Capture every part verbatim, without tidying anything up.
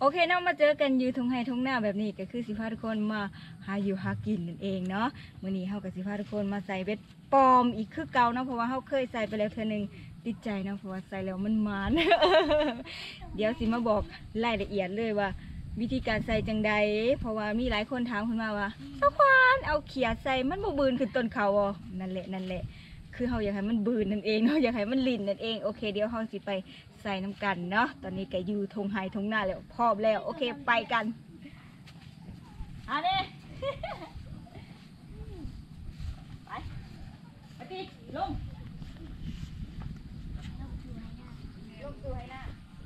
โอเคเนาะมาเจอกันอยู่ทุ่งไร่ทุ่งนาแบบนี้ก็คือสิพาทุกคนมาหาอยู่หากินนั่นเองเนาะมื้อนี้เฮากับสิพาทุกคนมาใส่เบ็ดปลอมอีกคือเก่าเนาะเพราะว่าเฮาเคยใส่ไปแล้วเทื่อนึงติดใจเนาะเพราะว่าใส่แล้วมันหมาน เดี๋ยวสิมาบอกรายละเอียดเลยว่า วิธีการใส่จังใดเพราะว่ามีหลายคนถามขึ้นมาว่าสะควานเอาเขียดใส่มันบ่บืนขึ้นต้นเขาอ่ะนั่นแหละนั่นแหละคือเฮาอยากให้มันบืนนั่นเองเนาะอยากให้มันลิ่นนั่นเองโอเคเดี๋ยวเฮาสิไปใส่น้ำกันเนาะตอนนี้ก็อยู่ทงไฮทงหน้าแล้วพร้อมแล้วโอเคไปกันอันนี้ ไปไปตีลงลงสู่ให้หน้า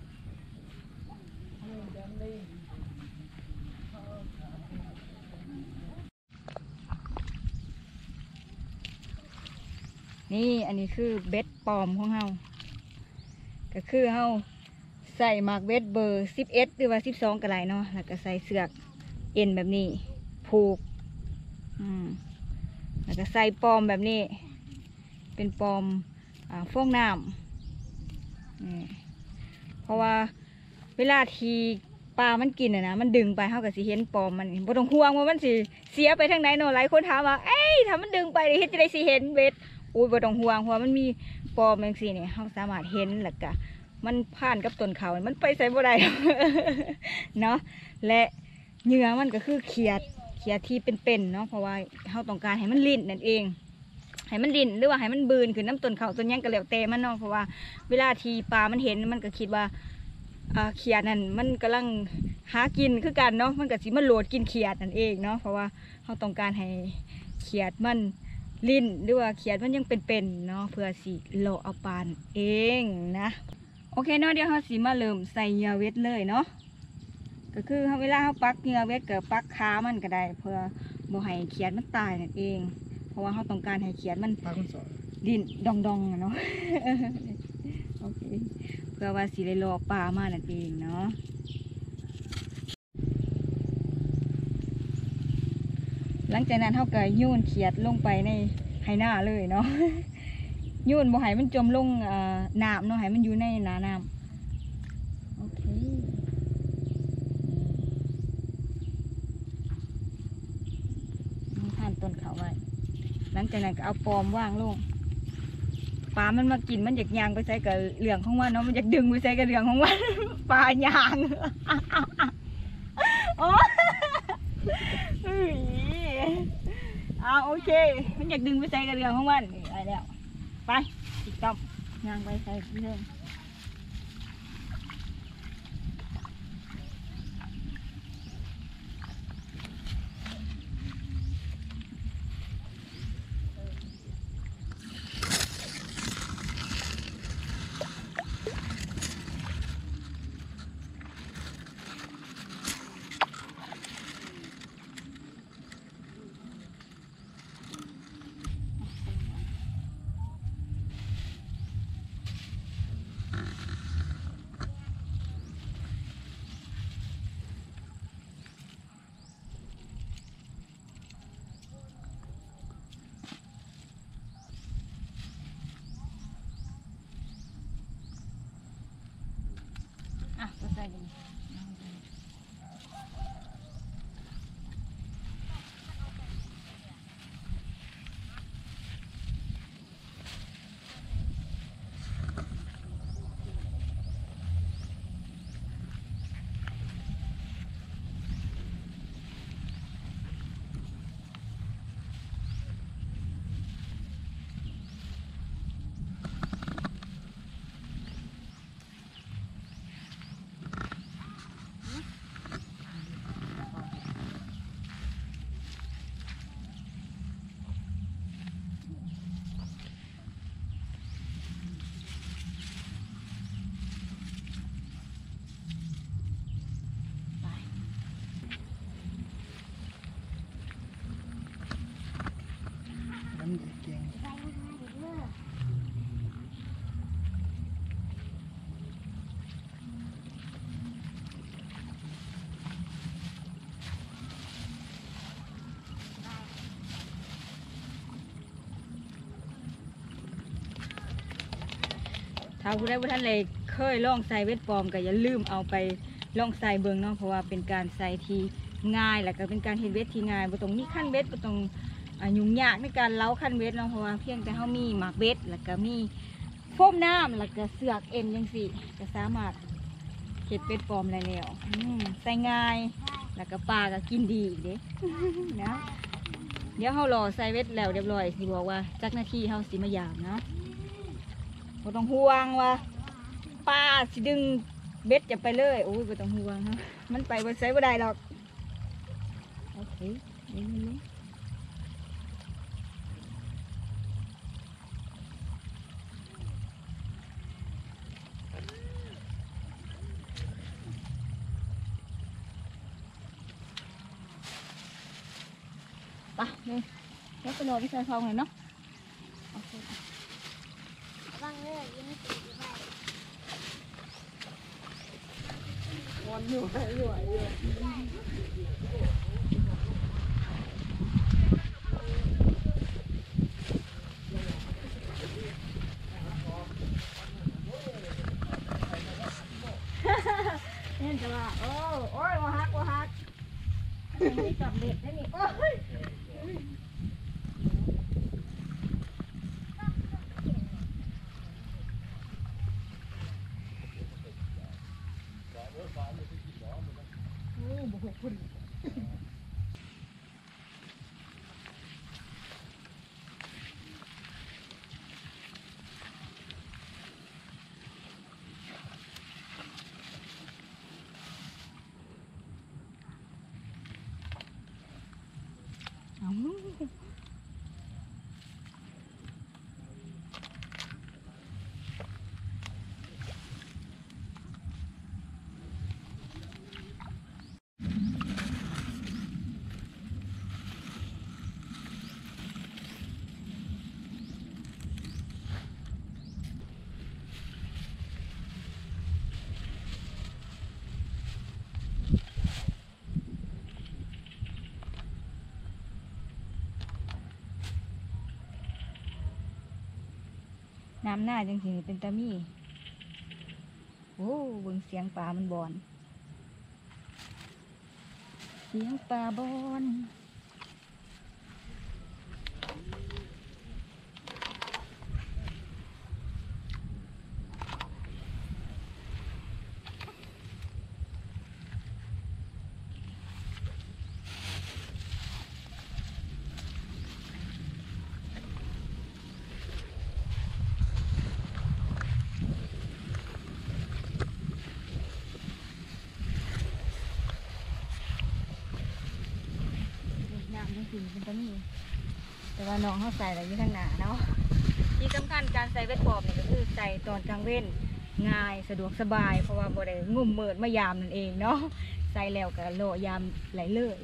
นี่อันนี้คือเบ็ดปลอมของเฮาก็คือเฮาใส่หมากเบ็ดเบอร์สิบเอ็ดหรือว่าสิบสองก็ได้เนาะแล้วก็ใส่เสือกเอ็นแบบนี้ผูกอืมแล้วก็ใส่ปลอมแบบนี้เป็นปลอมอ่าฟองน้ำนี่เพราะว่าเวลาทีปลามันกินอะนะมันดึงไปเฮาก็สิเห็นปลอมมันบ่ต้องห่วงว่ามันสิเสียไปทางไหนเนาะหลายคนถามว่าเอ้ยถ้ามันดึงไปเฮ็ดจะได้สิเห็นเบ็ดอุ้ยบ่ต้องห่วงเพราะมันมีปลอมจังซี่เนี่ยเฮาสามารถเห็นแล้วก็มันผ่านกับต้นเขามันไปใส่บ่ได้ เนาะและเหยื่อมันก็คือเขียดเขียดที่เป็นๆเนาะเพราะว่าเฮาต้องการให้มันลิ่นนั่นเองให้มันลิ่นหรือว่าให้มันบืนขึ้นน้ำต้นเขาต้นยังก็แล้วแต่มันเนาะเพราะว่าเวลาที่ปลามันเห็นมันก็คิดว่าอ่าเขียดนั่นมันกำลังหากินคือกันเนาะมันก็สิมาโหลดกินเขียดนั่นเองเนาะเพราะว่าเฮาต้องการให้เขียดมันลิ่นหรือว่าเขียดมันยังเป็นๆเนาะเพื่อสิโลเอาปลาเองนะโอเคเนาะเดี๋ยวเราสิมาเริ่มใส่เหยื่อเวทเลยเนาะก็คือเวลาเราปักเหยื่อเวทกับปักขามันก็ได้เพื่อบ่ให้เขียดมันตายนั่นเองเพราะว่าเราต้องการให้เขียดมันดิ้นดองดองเนาะ โอเคเพื่อว่าสิได้รอปลามานั่นเองเนาะหลังจากนั้นเราก็โยนเขียดลงไปในไหหน้าเลยเนาะ โยนบ่ให้มันจมลงน้ำเนาะให้มันอยู่ในหน้าน้ำโอเคนี่ผ่านต้นเขาไว้หลังจากนั้นก็เอาปอมว่างลงปลามันมากินมันอยากยางไปใส่กับเหลืองของมันเนาะมันอยากดึงไปใส่กับเหลืองของมัน ปลายาง โอ้เอาโอเคมันอยากดึงไปใส่กับเหลืองของมันนี่อะไรแล้วไปติดต่อยางไปใส่เพิ่มอ่ะก็ใส่ดิถ้าผู้ใดผู้ท่านเลยเคยลองใส่เวทปลอมก็อย่าลืมเอาไปลองใส่เบิ่งเนาะเพราะว่าเป็นการใส่ที่ง่ายแล้วก็เป็นการเฮ็ดเวทที่ง่ายบ่ต้องมีขั้นเวทบ่ต้องยุ่งยากในการเล้าขั้นเวทเนาะเพราะว่าเพียงแต่เฮามีหมากเวทแล้วก็มีโฟมน้ำแล้วก็เสือกเอ็นจังซี่ก็สามารถเฮ็ดเวทปลอมได้แล้วใส่ง่ายแล้วก็ปลาก็กินดีอีกเด้ นะเดี๋ยวเฮารอใส่เวทแล้วเรียบร้อยสิบอกว่าจักนาทีเฮาสิมายามนะบ่ต้องห่วงว่าปลาสิดึงเบ็ดจะไปเลยโอ้ยบ่ต้องห่วงฮะมันไปบ่ใส่บ่ได้หรอกโอเคนี่นี่ไปเลยเดี๋ยวไปรอพี่ชายฟองหน่อยเนาะโอเคบ้างเลยยังไม่ติดอยู่บ้านวนอยู่ไปอยู่อยู่เห็นจะว่าโอ้โอ้ยว่าฮักว่าฮักไม่จับเด็ดได้นี่โอ้ยน้ำหน้าจังสิเป็นตามี่โอ้เบิ่งเสียงปลามันบอนเสียงปลาบอนเป็นตัวนี้แต่ว่าน้องเขาใส่อะไรอยู่ข้างหน้าเนาะที่สำคัญการใส่เวทปอบเนี่ยก็คือใส่ตอนกลางเว้นง่ายสะดวกสบายเพราะว่าบ่ได้งุ่มเมิดมายามนั่นเองเนาะใส่แล้วก็โลยามไหลเลย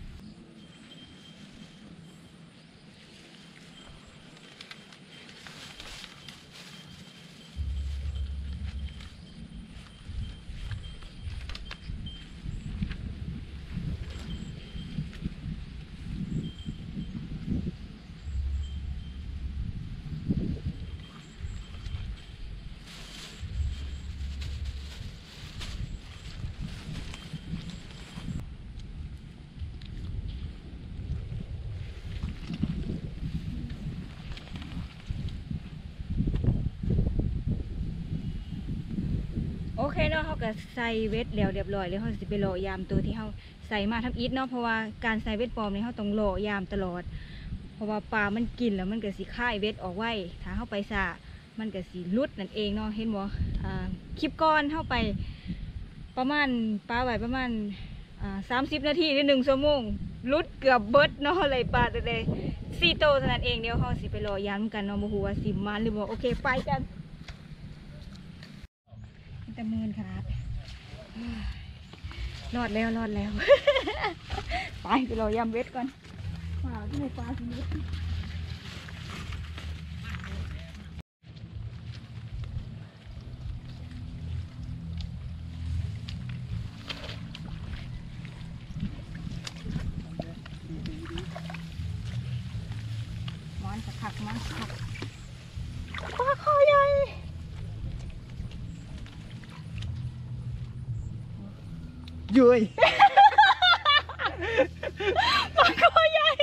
โอเคเนาะเขาก็ใส่เวทแล้วเรียบร้อยแล้วเขาจะไปรอยามตัวที่เขาใส่มาทำอิฐเนาะเพราะว่าการใส่เวทปลอมเนี่ยเขาต้องรอยามตลอดเพราะว่าปลามันกินแล้วมันก็สิค่ายเวทออกไว้ถ้าเข้าไปสะมันก็สิลุดนั่นเองเนาะเห็นบ่คลิปก้อนเข้าไปประมาณปลาไว้ประมาณสามสิบนาทีหรือหนึ่งชั่วโมงลุดเกือบเบิดเนาะเลยปลาแต่เลยสี่โตเท่านั้นเองเดี๋ยวเขาสิไปรอยามกันเนาะโมโหว่าสิมันหรือบ่โอเคไปกันแต่มืนขนาดรอดแล้วรอดแล้ว ไปไปรอยำเวทก่อนว้าวที่ไหนปลาสิเวทมันสักขักมันสักขักปลาคอใหญ่ยุ้ยปลาคอใหญ่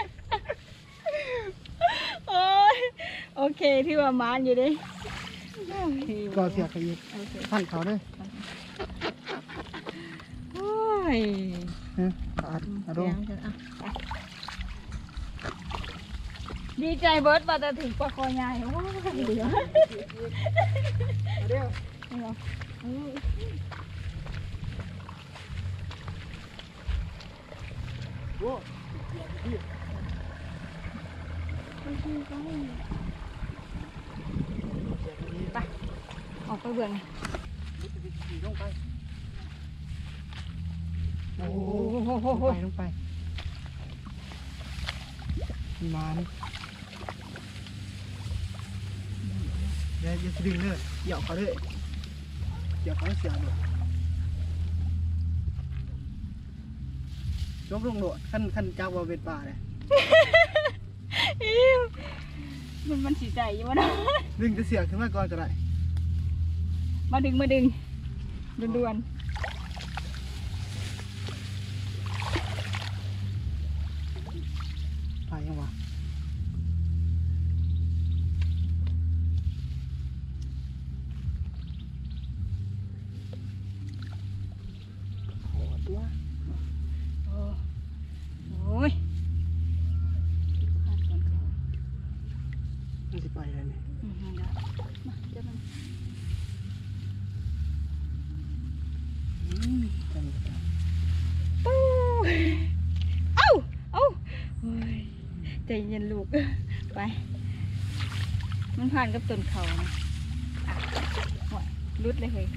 โอ้ยโอเคที่ว่ามานอยู่ดิก็เสียกอีกท่านเขาด้วยโอ้ยขาดอะดงดีใจเบิร์ดมาแต่ถึงปลาคอใหญ่โอ้ยเหลือเดี๋ยวโอ้ไปออกไปเบื่อไงโอ้โหไปลงไปมันเดี๋ยวจะดึงเลยเหยียบเขาเลยเหยียบเขาเสียเลยจบลงโดดขั้นขั้นจับว่าเป็นป่าเลยมันมันสีใจอยู่วะนะดึงจะเสียขึ้นมาก่อนจะได้มาดึงมาดึงด่วนๆไปยังวะโอ้ตัวโอ้โอ้ยมันจะไปเลยเนี่ยเอ้าเอ้าใจเย็นลูกไปมันผ่านกับต้นเขานะอ่ะรุดเลยเฮ้ย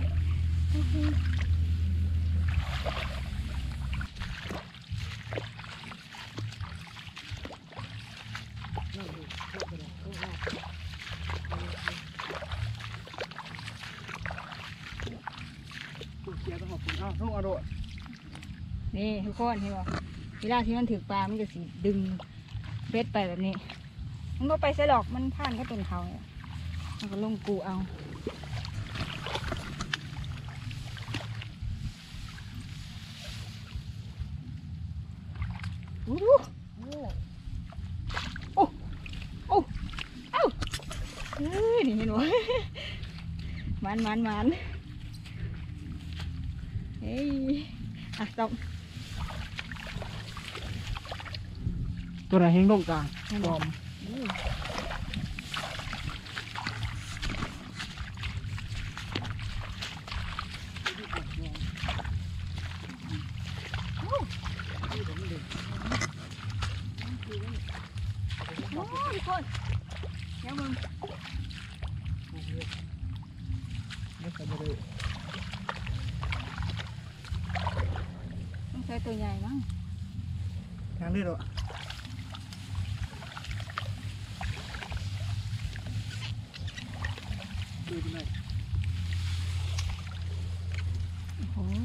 นี่ทุกคนเห็นป่ะเวลาที่มันถือปลามันจะสีดึงเบ็ดไปแบบนี้มันก็ไปใส่หลอกมันผ่านก็ต้นเขาเนี่ยมันก็ลงกูเอาโอ้โหโอ้โอ้เอ้าเฮ้ยนี่เห็นป่ะมันมันมันเฮ้ยอ่ะต้องตัวไหนเฮงลงกลางปลอมทุกคนเดี๋ยวมึงไม่ใช่ไม่ได้ต้องใช้ตัวใหญ่มั้งทางเลือดหรอดูดิไหมโอ้โห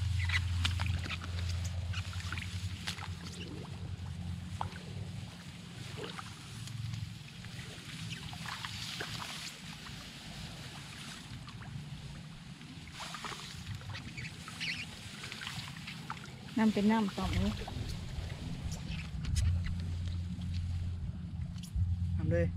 น้ำเป็นน้ำต่อเลยทำเลย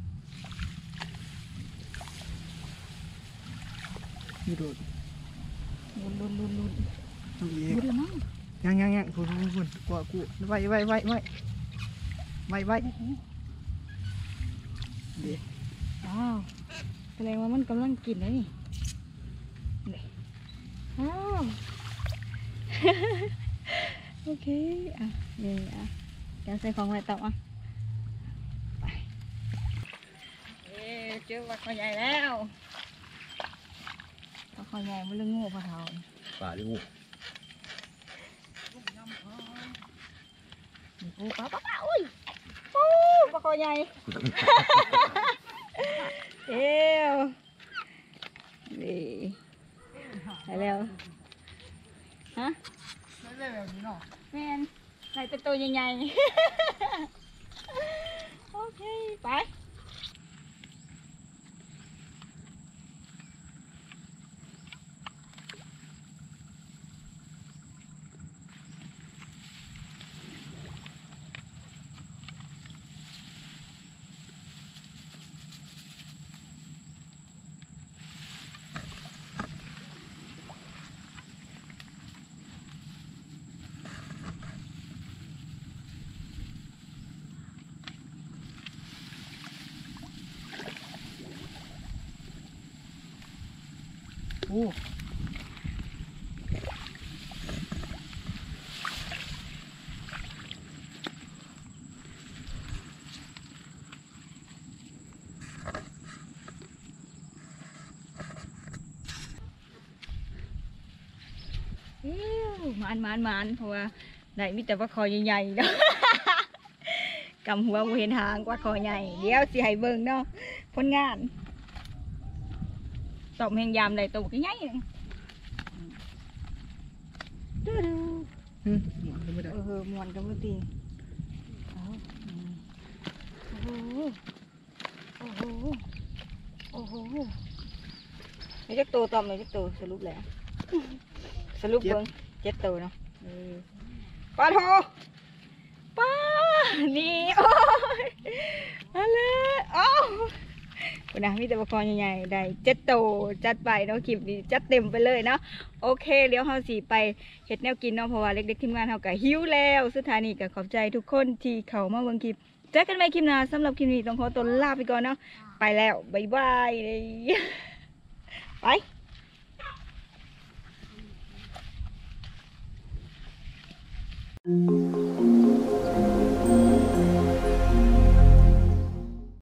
นี่โดดลุนลุนลุนลุนทำเองลุนมั้งยังยังยังคุณคุณคุณกว่ากูไว้ไว้ไว้ไว้ไว้ไว้เดี๋ยวว้าวแสดงว่ามันกำลังกินเลยนี่ว้าวโอเคอ่ะนี่อ่ะเดี๋ยวใส่ของไว้ต่ออ่ะไปเอ๊เจอปลาคอใหญ่แล้วปลาคอใหญ่มันเรื่องงูปลาเทาปลาเรื่องงูโอ้ปลาปลาปลาอุ้ยโอ้ปลาคอใหญ่เอ้วนี่ไปแล้วฮะไม่ได้แบบนี้เนาะแมนใส่เป็นตัวใหญ่ๆโอเคไปโอ้หมานหมานหมานเพราะว่าได้มีแต่ว่าคอใหญ่ๆเนาะ กำหัวบ่เห็นหางกว่าคอใหญ่เดี๋ยวสิให้เบิ่งเนาะผลงานตอบแมงยามได้ตัวใหญ่ๆนึงดูดูอืมไม่ได้เออมวนกันบ่ติเอาอืมโอ้โหโอ้โหโอ้โหนี่จักตัวตอมเลยจักตัวสรุปแล้วสรุปเบิ่งเจ็ดตัวเนาะเออปลาโทป้านี่โอ้ยอะไรอ้าวคุณนะมีแต่ปลาคอใหญ่ๆได้เจ็ดตัวจัดไปเนาะคลิปนี้จัดเต็มไปเลยเนาะโอเคเดี๋ยวเฮาสิไปเฮ็ดแนวกินเนาะเพราะว่าเล็กๆทีมงานเฮาก็หิวแล้วสุดท้ายนี้ก็ขอบใจทุกคนที่เข้ามาเบิ่งคลิปเจอกันใหม่คลิปหน้าสำหรับคลิปนี้ต้องขอตัวลาไปก่อนเนาะไปแล้วบ๊ายบายไปอ